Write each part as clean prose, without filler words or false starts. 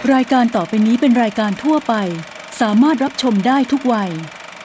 รายการต่อไปนี้เป็นรายการทั่วไปสามารถรับชมได้ทุกวัย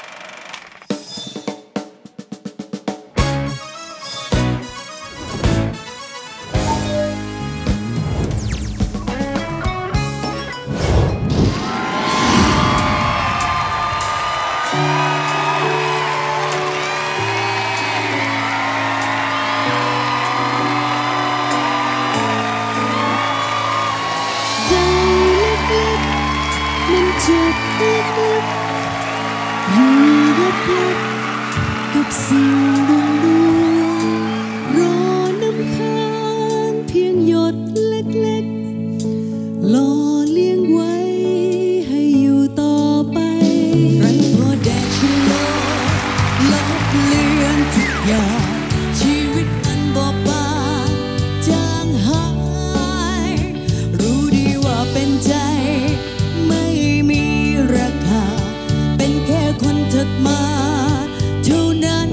สิ่งดวงดวงรอน้ำค้างเพียงหยดเล็กๆรอเลี้ยงไว้ให้อยู่ต่อไปรันพอแดดชะลอลบเลือนทุกอย่างชีวิตอันบอบบางจางหายรู้ดีว่าเป็นใจไม่มีราคาเป็นแค่คนถัดมาเท่านั้น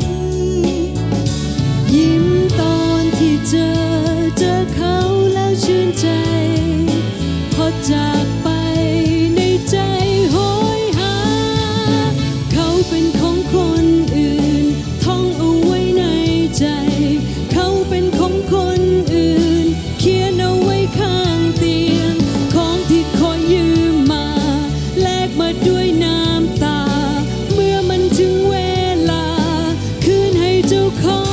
ยิ้มตอนที่เจอเขาแล้วชื่นใจพอจากไปในใจโหยหาเขาเป็นของคนอื่นท่องเอาไว้ในใจเขาเป็นของคนอื่นเขียนเอาไว้ข้างเตียงของที่คอยยืมมาแลกมาด้วยน้ำตาเมื่อมันถึงเวลาคืนให้เจ้าของ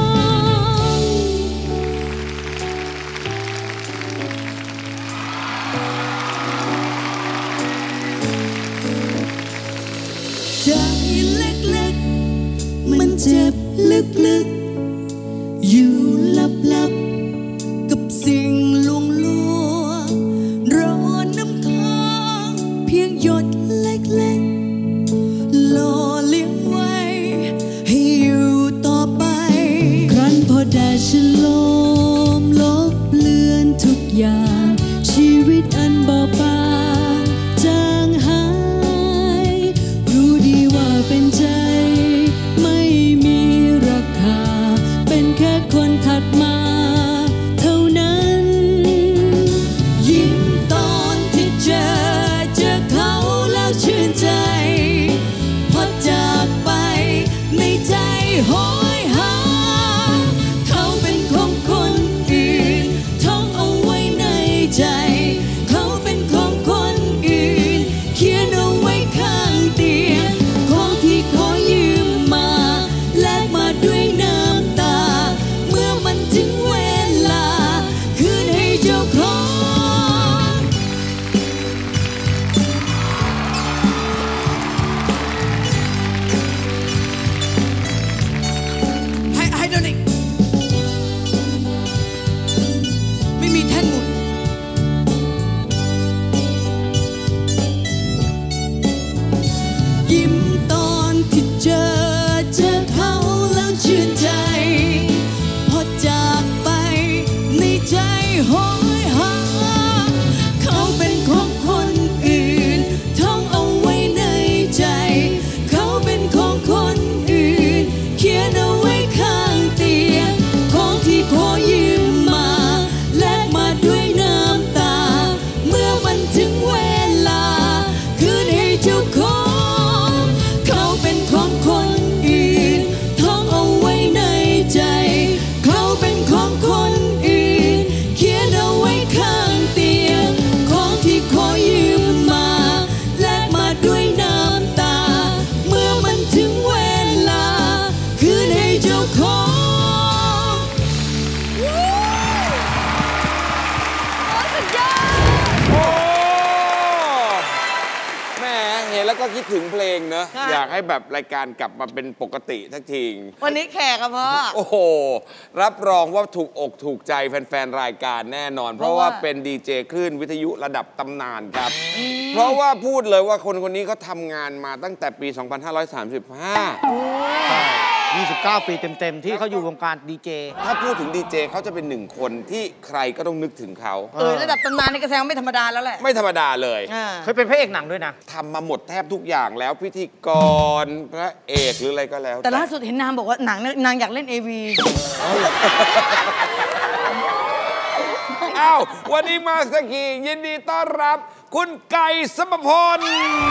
ใจเล็กๆมันเจ็บลึกๆอยู่ลับๆกับสิ่งลวงรอน้ำค้างเพียงหยดเล็กๆรอเลี้ยงไว้ให้อยู่ต่อไปครั้นพอแดดฉลมลบเลือนทุกอย่างชีวิตอันบอบบางจางหายรู้ดีว่าเป็นใจไม่มีราคาเป็นแค่คนถัดมาเท่านั้นยิ้มตอนที่เจอเขาแล้วชื่นใจพอจากไปในใจโหยหาเขาเป็นของคนอื่นท่องเอาไว้ในใจเขาเป็นของคนอื่นเขียนเอาไว้ข้างเตียงของที่ขอยืมมาแลกมาด้วยน้ำตาเมื่อมันถึงเวลาคืนให้เจ้าของให้โดนอีกไม่มีแท่นหมุนยิ้มตอนที่เจอเขาแล้วชื่นใจพอจากไปในใจโหยหาเขาเป็นของคนอื่นท่องเอาไว้ในใจเขาเป็นของคนอื่นเขียนเอาไว้ข้างเตียงของที่ขอยืมมาแลกมาด้วยน้ำตาเมื่อมันถึงเวลาคืนให้เจ้าของเขาเป็นของคนอื่นท่องเอาไว้ในใจเขาเป็นของคนอื่นเขียนเอาไว้ข้างเตียงของที่ขอยืมมาแลกมาด้วยน้ำตาเมื่อมันถึงเวลาคืนให้เจ้าของสุดยอดโอ้แหมเห็นแล้วก็คิดถึงเพลงเนอะอยากให้แบบรายการกลับมาเป็นปกติทักทีวันนี้แขกอะพ่อโอ้โหรับรองว่าถูกอกถูกใจแฟนๆรายการแน่นอน เพราะว่าเป็นดีเจคลื่นวิทยุระดับตำนานครับเพราะว่าพูดเลยว่าคนคนนี้เขาทำงานมาตั้งแต่ปี 2535 29 ปีเต็มๆที่เขาอยู่วงการดีเจถ้าพูดถึงดีเจเขาจะเป็นหนึ่งคนที่ใครก็ต้องนึกถึงเขาระดับตำนานนี่ก็แสดงไม่ธรรมดาแล้วแหละไม่ธรรมดาเลยเคยเป็นพระเอกหนังด้วยนะทำมาหมดแทบทุกอย่างแล้วพิธีกรพระเอกหรืออะไรก็แล้วแต่ล่าสุดเห็นนางบอกว่าหนังนางอยากเล่น AV อ้าววันนี้มาสกียินดีต้อนรับ คุณไก่สมพล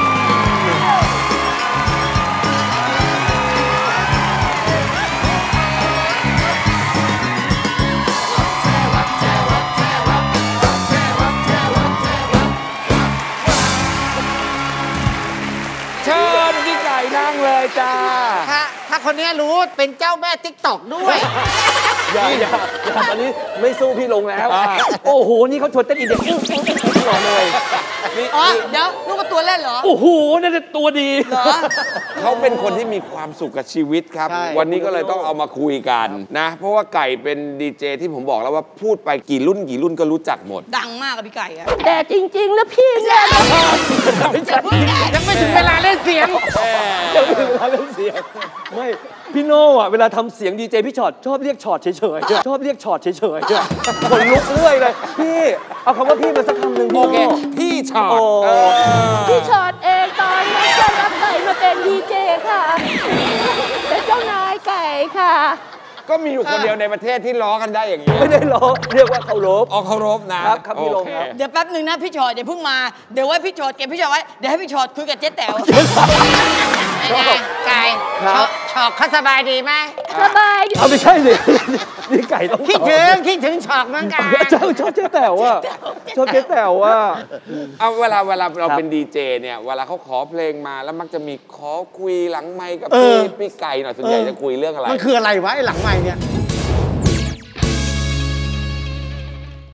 เชิญพี่ไก่นั่งเลยจ้าถ้าคนนี้รู้เป็นเจ้าแม่ติ๊กต็อกด้วยอย่าตอนนี้ไม่สู้พี่ลงแล้ว โอ้โห นี่เขาชวนเต้นอินเดียก่อนเลยอ๋อ เดี๋ยวลูกก็ตัวเล่นเหรอโอ้โห นั่นตัวดีเหรอเขาเป็นคนที่มีความสุขกับชีวิตครับใช่วันนี้ก็เลยต้องเอามาคุยกันนะ เพราะว่าไก่เป็นดีเจที่ผมบอกแล้วว่าพูดไปกี่รุ่นก็รู้จักหมดดังมากอะพี่ไก่อะแต่จริงๆ แล้วพี่เนี่ยยังไม่ถึงเวลาเล่นเสียงยังไม่ถึงเวลาเล่นเสียง ไม่ พี่โน่อะเวลาทำเสียงดีเจพี่ชอตชอบเรียกชอตเฉยๆชอบเรียกชอตเฉยๆคนลุกเรื่อยเลย พี่ เอาคำว่าพี่มาสักคำหนึ่งโอพี่เคโน่พี่ชอตโอ้พี่ชอตเองตอนนี้ก็รับไก่มาเป็นดีเจค่ะ เป็นเจ้านายไก่ค่ะก็มีอยู่คนเดียวในประเทศที่ล้อกันได้อย่างนี้ไม่ได้ล้อเรียกว่าเคารพออกเคารพนะครับพี่ลงโอเคครับเดี๋ยวแป๊บหนึ่งนะพี่ชอตอย่าเพิ่งมา เดี๋ยวไว้พี่ชอตเก็บพี่ชอตไว้ เดี๋ยวให้พี่ชอตคุยกับเจ๊แต๋วไก่ครับชอกเขาสบายดีไหมสบายอยู่เอาไม่ใช่สิ นี่ไก่ต้องคิดถึงชอกเหมือนกันเจ้าชอบเจ๊แต๋วอ่ะชอบเจ๊แต๋วอ่ะเอาเวลาเราครับเป็นดีเจเนี่ยเวลาเขาขอเพลงมาแล้วมักจะมีขอคุยหลังไมค์กับเออพี่ไก่หน่อยส่วนใหญ่จะคุยเรื่องอะไรมันคืออะไรวะไอ้หลังใหม่เนี่ย